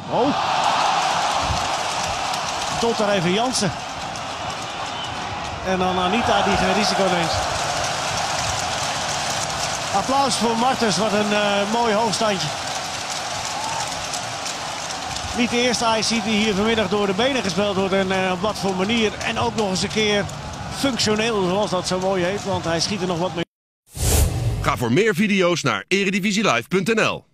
Oh. Tot er even Jansen. En dan Anita die geen risico neemt. Applaus voor Martens, wat een mooi hoogstandje. Niet de eerste IC die hier vanmiddag door de benen gespeeld wordt en op wat voor manier. En ook nog eens een keer functioneel, zoals dat zo mooi heet, want hij schiet er nog wat mee. Ga voor meer video's naar eredivisielive.nl.